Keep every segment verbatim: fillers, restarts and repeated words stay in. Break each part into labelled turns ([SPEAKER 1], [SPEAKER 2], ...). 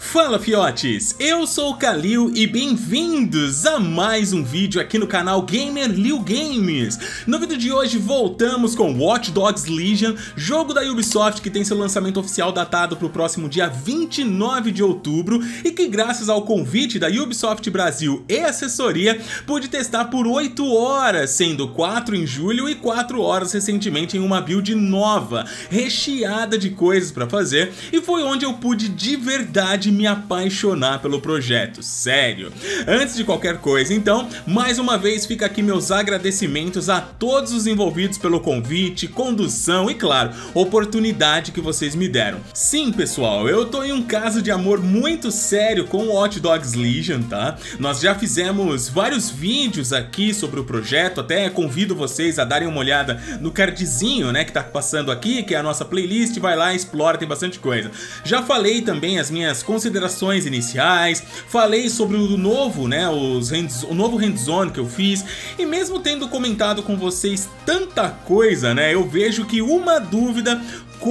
[SPEAKER 1] Fala fiotes, eu sou o Kalil e bem-vindos a mais um vídeo aqui no canal GamerLil Games. No vídeo de hoje voltamos com Watch Dogs Legion, jogo da Ubisoft que tem seu lançamento oficial datado para o próximo dia vinte e nove de outubro e que graças ao convite da Ubisoft Brasil e assessoria pude testar por oito horas, sendo quatro em julho e quatro horas recentemente em uma build nova, recheada de coisas para fazer, e foi onde eu pude de verdade me apaixonar pelo projeto, sério. Antes de qualquer coisa, então, mais uma vez fica aqui meus agradecimentos a todos os envolvidos pelo convite, condução e, claro, oportunidade que vocês me deram. Sim, pessoal, eu tô em um caso de amor muito sério com o Watch Dogs Legion, tá? Nós já fizemos vários vídeos aqui sobre o projeto, até convido vocês a darem uma olhada no cardzinho, né, que tá passando aqui, que é a nossa playlist, vai lá, explora, tem bastante coisa. Já falei também as minhas considerações iniciais, falei sobre o novo, né, os hands, o novo hands-on que eu fiz, e mesmo tendo comentado com vocês tanta coisa, né, eu vejo que uma dúvida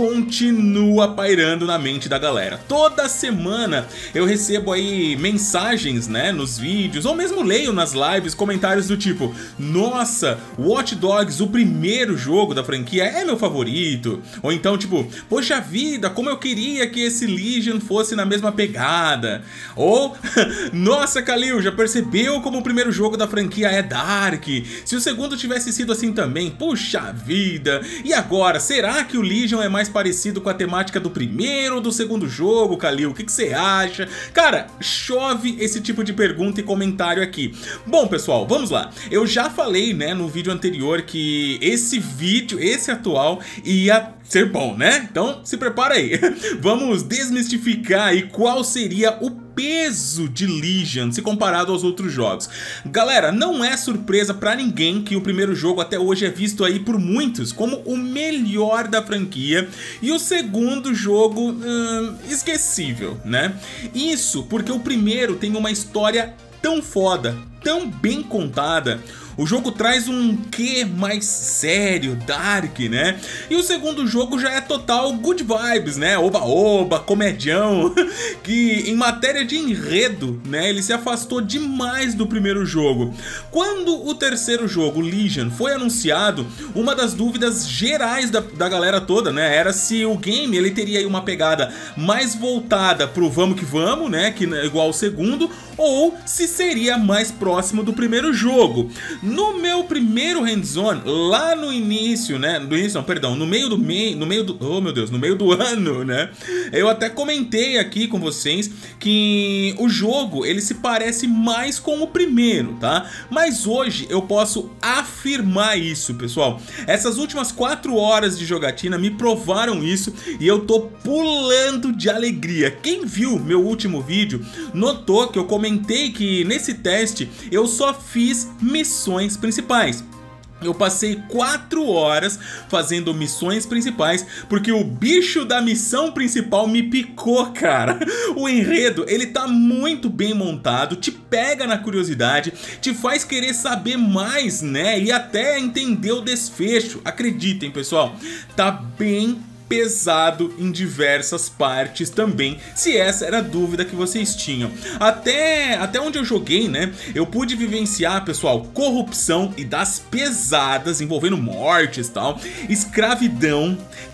[SPEAKER 1] continua pairando na mente da galera. Toda semana eu recebo aí mensagens, né, nos vídeos, ou mesmo leio nas lives comentários do tipo: nossa, Watch Dogs, o primeiro jogo da franquia, é meu favorito. Ou então tipo: poxa vida, como eu queria que esse Legion fosse na mesma pegada. Ou nossa, Kalil, já percebeu como o primeiro jogo da franquia é dark? Se o segundo tivesse sido assim também, puxa vida. E agora, será que o Legion é mais mais parecido com a temática do primeiro ou do segundo jogo, Kalil? O que que você acha? Cara, chove esse tipo de pergunta e comentário aqui. Bom, pessoal, vamos lá. Eu já falei, né, no vídeo anterior que esse vídeo, esse atual, ia ser bom, né? Então, se prepara aí. Vamos desmistificar aí qual seria o peso de Legion se comparado aos outros jogos. Galera, não é surpresa pra ninguém que o primeiro jogo até hoje é visto aí por muitos como o melhor da franquia e o segundo jogo hum, esquecível, né? Isso porque o primeiro tem uma história tão foda, tão bem contada. O jogo traz um quê mais sério, dark, né? E o segundo jogo já é total good vibes, né? Oba-oba, comedião. Que em matéria de enredo, né, ele se afastou demais do primeiro jogo. Quando o terceiro jogo, Legion, foi anunciado, uma das dúvidas gerais da, da galera toda, né, era se o game ele teria aí uma pegada mais voltada pro vamos que vamos, né, que é igual ao segundo, ou se seria mais próximo do primeiro jogo. No meu primeiro hands-on, lá no início, né, no início não, perdão, no meio do meio, no meio do, oh meu Deus, no meio do ano, né, eu até comentei aqui com vocês que o jogo, ele se parece mais com o primeiro, tá? Mas hoje eu posso afirmar isso, pessoal. Essas últimas quatro horas de jogatina me provaram isso e eu tô pulando de alegria. Quem viu meu último vídeo notou que eu comentei que nesse teste eu só fiz missões principais. Eu passei quatro horas fazendo missões principais porque o bicho da missão principal me picou, cara. O enredo, ele tá muito bem montado, te pega na curiosidade, te faz querer saber mais, né? E até entender o desfecho. Acreditem, pessoal, tá bem pesado em diversas partes também, se essa era a dúvida que vocês tinham. Até, até onde eu joguei, né, eu pude vivenciar, pessoal, corrupção e das pesadas, envolvendo mortes e tal, escravidão,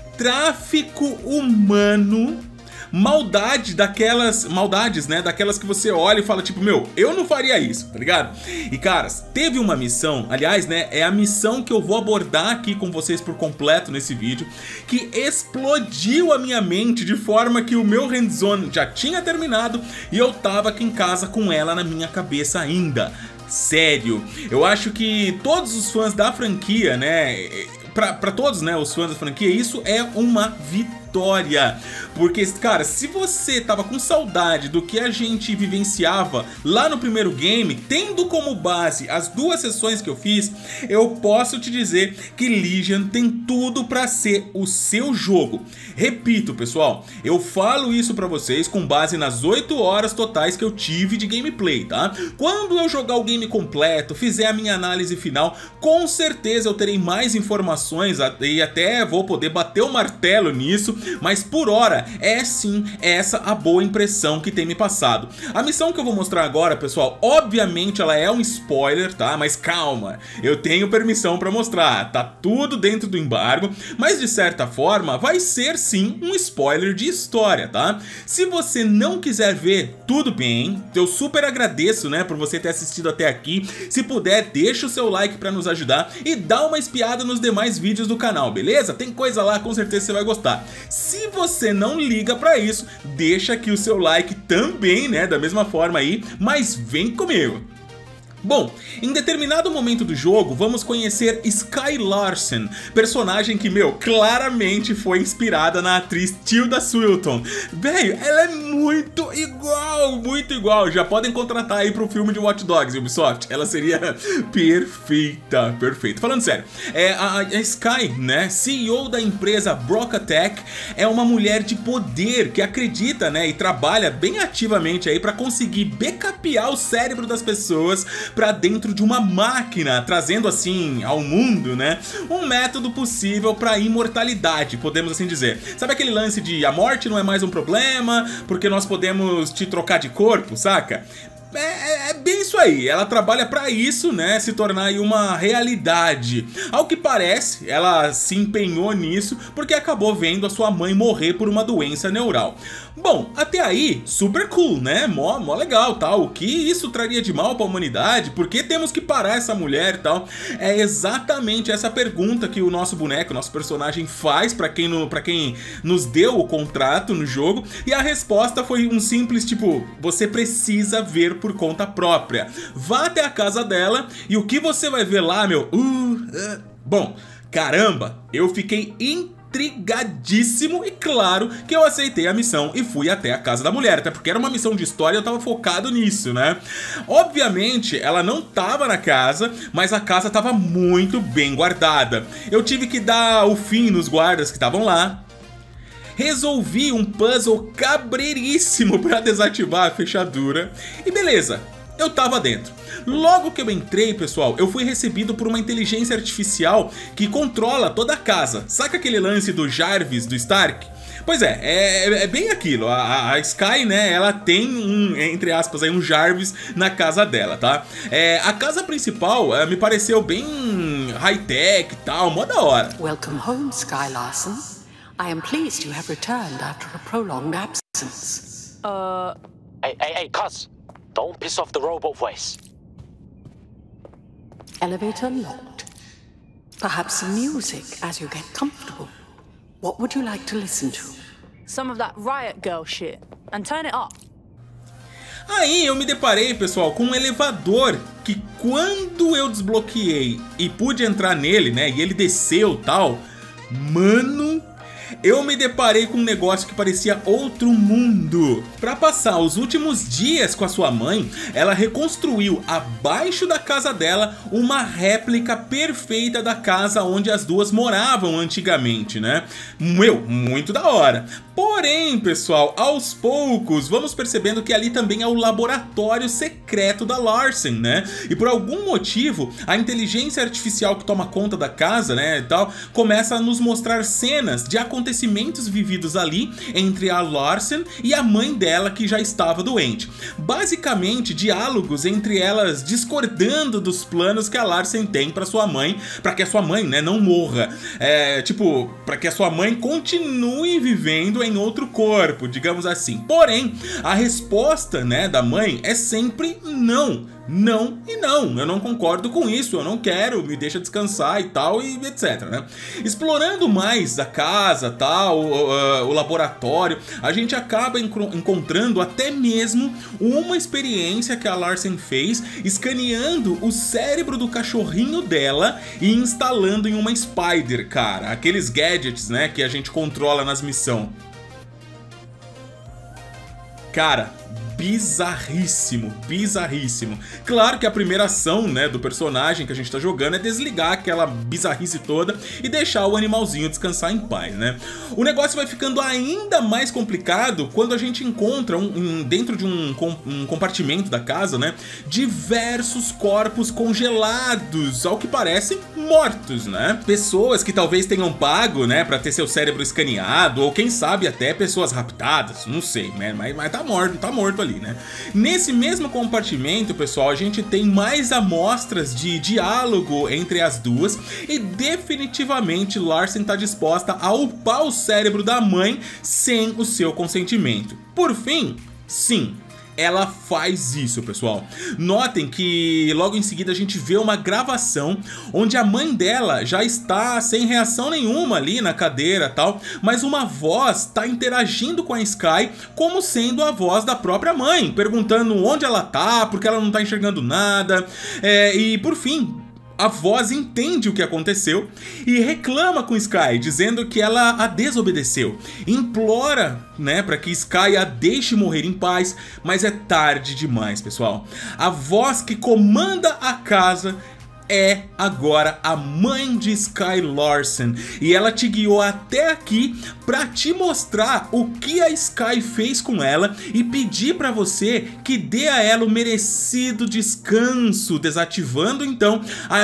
[SPEAKER 1] tráfico humano, maldade daquelas, maldades, né, daquelas que você olha e fala tipo, meu, eu não faria isso, tá ligado? E caras, teve uma missão, aliás, né, é a missão que eu vou abordar aqui com vocês por completo nesse vídeo, que explodiu a minha mente de forma que o meu hands-on já tinha terminado e eu tava aqui em casa com ela na minha cabeça ainda. Sério, eu acho que todos os fãs da franquia, né, pra, pra todos, né, os fãs da franquia, isso é uma vitória. Porque, cara, se você tava com saudade do que a gente vivenciava lá no primeiro game, tendo como base as duas sessões que eu fiz, eu posso te dizer que Legion tem tudo pra ser o seu jogo. Repito, pessoal, eu falo isso pra vocês com base nas oito horas totais que eu tive de gameplay, tá? Quando eu jogar o game completo, fizer a minha análise final, com certeza eu terei mais informações e até vou poder bater o martelo nisso mas por hora é sim essa a boa impressão que tem me passado. A missão que eu vou mostrar agora, pessoal, obviamente ela é um spoiler, tá? Mas calma, eu tenho permissão pra mostrar, tá tudo dentro do embargo, mas de certa forma vai ser sim um spoiler de história, tá? Se você não quiser ver, tudo bem, eu super agradeço, né, por você ter assistido até aqui. Se puder, deixa o seu like pra nos ajudar e dá uma espiada nos demais vídeos do canal, beleza? Tem coisa lá, com certeza você vai gostar. Se você não liga pra isso, deixa aqui o seu like também, né, da mesma forma aí, mas vem comigo. Bom, em determinado momento do jogo, vamos conhecer Sky Larsen, personagem que, meu, claramente foi inspirada na atriz Tilda Swinton. Velho, ela é muito igual, muito igual. Já podem contratar aí pro filme de Watch Dogs, Ubisoft. Ela seria perfeita, perfeita. Falando sério, é, a, a Sky, né, C E O da empresa Brocatech, é uma mulher de poder que acredita, né, e trabalha bem ativamente aí pra conseguir backupear o cérebro das pessoas pra dentro de uma máquina, trazendo assim ao mundo, né, um método possível pra imortalidade, podemos assim dizer. Sabe aquele lance de a morte não é mais um problema, porque nós podemos te trocar de corpo, saca? É, é bem isso aí, ela trabalha pra isso, né, se tornar aí uma realidade. Ao que parece, ela se empenhou nisso porque acabou vendo a sua mãe morrer por uma doença neural. Bom, até aí, super cool, né, mó, mó legal, tal. O que isso traria de mal pra humanidade? Por que temos que parar essa mulher e tal? É exatamente essa pergunta que o nosso boneco, nosso personagem faz pra quem, no, pra quem nos deu o contrato no jogo. E a resposta foi um simples tipo, você precisa ver por conta própria. Vá até a casa dela e o que você vai ver lá, meu... Uh, uh, bom, caramba, eu fiquei intrigadíssimo e claro que eu aceitei a missão e fui até a casa da mulher, até porque era uma missão de história e eu tava focado nisso, né? Obviamente, ela não tava na casa, mas a casa tava muito bem guardada. Eu tive que dar o fim nos guardas que estavam lá. Resolvi um puzzle cabreiríssimo para desativar a fechadura e beleza, eu tava dentro. Logo que eu entrei, pessoal, eu fui recebido por uma inteligência artificial que controla toda a casa. Saca aquele lance do Jarvis, do Stark? Pois é, é, é bem aquilo, a, a Sky, né, ela tem um, entre aspas, aí, um Jarvis na casa dela, tá? É, a casa principal é, me pareceu bem high-tech e tal, mó da hora.
[SPEAKER 2] Welcome home, Sky Larsen. I am pleased you have returned after a prolonged absence.
[SPEAKER 3] Uh... Hey, hey, hey, cuz! Don't piss off the robot voice.
[SPEAKER 2] Elevator locked. Perhaps some music as you get comfortable. What would you like to listen to?
[SPEAKER 4] Some of that Riot Girl shit. And turn it up.
[SPEAKER 1] Aí eu me deparei, pessoal, com um elevador que quando eu desbloqueei e pude entrar nele, né, e ele desceu e tal, mano... eu me deparei com um negócio que parecia outro mundo. Para passar os últimos dias com a sua mãe, ela reconstruiu abaixo da casa dela uma réplica perfeita da casa onde as duas moravam antigamente, né? Meu, muito da hora. Porém, pessoal, aos poucos vamos percebendo que ali também é o laboratório secreto da Larsen, né? E por algum motivo, a inteligência artificial que toma conta da casa, né, e tal, começa a nos mostrar cenas de acontecimentos vividos ali entre a Larsen e a mãe dela que já estava doente. Basicamente, diálogos entre elas discordando dos planos que a Larsen tem para sua mãe, para que a sua mãe, né, não morra. É, tipo, para que a sua mãe continue vivendo em outro corpo, digamos assim. Porém, a resposta, né, da mãe é sempre não. Não e não, eu não concordo com isso, eu não quero, me deixa descansar e tal, e etc, né? Explorando mais a casa, tal, o, o, o laboratório, a gente acaba encontrando até mesmo uma experiência que a Larsen fez, escaneando o cérebro do cachorrinho dela e instalando em uma Spider, cara, aqueles gadgets, né, que a gente controla nas missões. Cara, bizarríssimo, bizarríssimo. Claro que a primeira ação, né, do personagem que a gente tá jogando é desligar aquela bizarrice toda e deixar o animalzinho descansar em paz, né? O negócio vai ficando ainda mais complicado quando a gente encontra um, um, dentro de um, um compartimento da casa, né, diversos corpos congelados, ao que parece mortos, né? Pessoas que talvez tenham pago, né, pra ter seu cérebro escaneado, ou quem sabe até pessoas raptadas, não sei, né? Mas, mas tá morto, tá morto ali, né? Nesse mesmo compartimento, pessoal, a gente tem mais amostras de diálogo entre as duas e definitivamente Larsen tá disposta a upar o cérebro da mãe sem o seu consentimento. Por fim, sim, ela faz isso, pessoal. Notem que logo em seguida a gente vê uma gravação onde a mãe dela já está sem reação nenhuma ali na cadeira e tal, mas uma voz está interagindo com a Skye como sendo a voz da própria mãe, perguntando onde ela tá, porque ela não tá enxergando nada, é, e por fim a voz entende o que aconteceu e reclama com Skye, dizendo que ela a desobedeceu. Implora, né, para que Skye a deixe morrer em paz, mas é tarde demais, pessoal. A voz que comanda a casa é agora a mãe de Skye Larsen, e ela te guiou até aqui pra te mostrar o que a Skye fez com ela e pedir pra você que dê a ela o merecido descanso, desativando então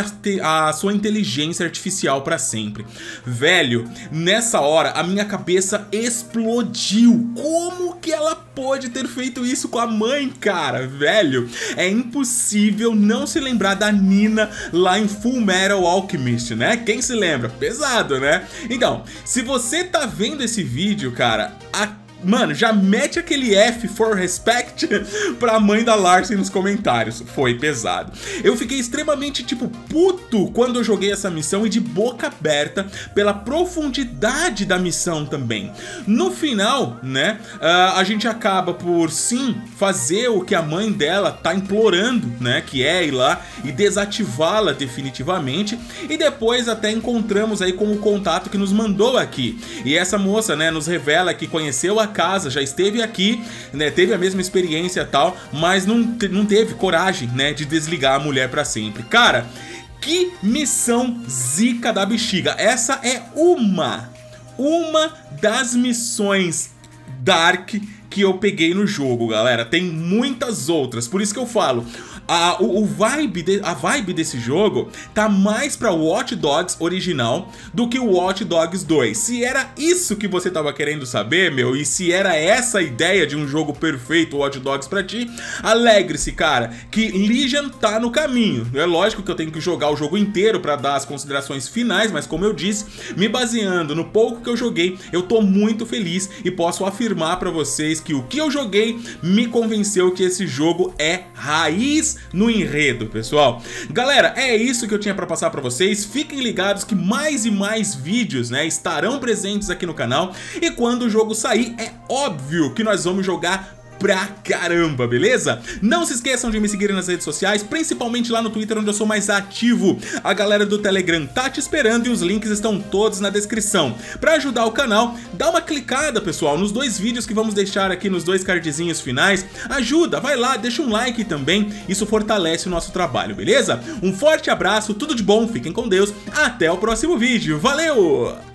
[SPEAKER 1] a, a sua inteligência artificial pra sempre. Velho, nessa hora a minha cabeça explodiu. Como que ela pôde ter feito isso com a mãe, cara? Velho, é impossível não se lembrar da Nina lá em Full Metal Alchemist, né? Quem se lembra? Pesado, né? Então, se você tá vendo esse vídeo, cara, a mano, já mete aquele F for respect pra mãe da Larsen nos comentários. Foi pesado. Eu fiquei extremamente, tipo, puto quando eu joguei essa missão e de boca aberta pela profundidade da missão também. No final, né, uh, a gente acaba por, sim, fazer o que a mãe dela tá implorando, né, que é ir lá e desativá-la definitivamente. E depois até encontramos aí com o contato que nos mandou aqui. E essa moça, né, nos revela que conheceu a casa, já esteve aqui, né, teve a mesma experiência e tal, mas não, te, não teve coragem, né, de desligar a mulher pra sempre. Cara, que missão zica da bexiga. Essa é uma, uma das missões Dark que eu peguei no jogo, galera. Tem muitas outras, por isso que eu falo, a, o, o vibe de, a vibe desse jogo tá mais pra Watch Dogs original do que o Watch Dogs dois. Se era isso que você tava querendo saber, meu, e se era essa a ideia de um jogo perfeito Watch Dogs pra ti, alegre-se, cara, que Legion tá no caminho. É lógico que eu tenho que jogar o jogo inteiro pra dar as considerações finais, mas como eu disse, me baseando no pouco que eu joguei, eu tô muito feliz e posso afirmar pra vocês que o que eu joguei me convenceu que esse jogo é raiz no enredo, pessoal. Galera, é isso que eu tinha pra passar pra vocês. Fiquem ligados que mais e mais vídeos, né, estarão presentes aqui no canal. E quando o jogo sair, é óbvio que nós vamos jogar pra caramba, beleza? Não se esqueçam de me seguirem nas redes sociais, principalmente lá no Twitter, onde eu sou mais ativo. A galera do Telegram tá te esperando e os links estão todos na descrição. Pra ajudar o canal, dá uma clicada, pessoal, nos dois vídeos que vamos deixar aqui nos dois cardzinhos finais. Ajuda, vai lá, deixa um like também, isso fortalece o nosso trabalho, beleza? Um forte abraço, tudo de bom, fiquem com Deus, até o próximo vídeo, valeu!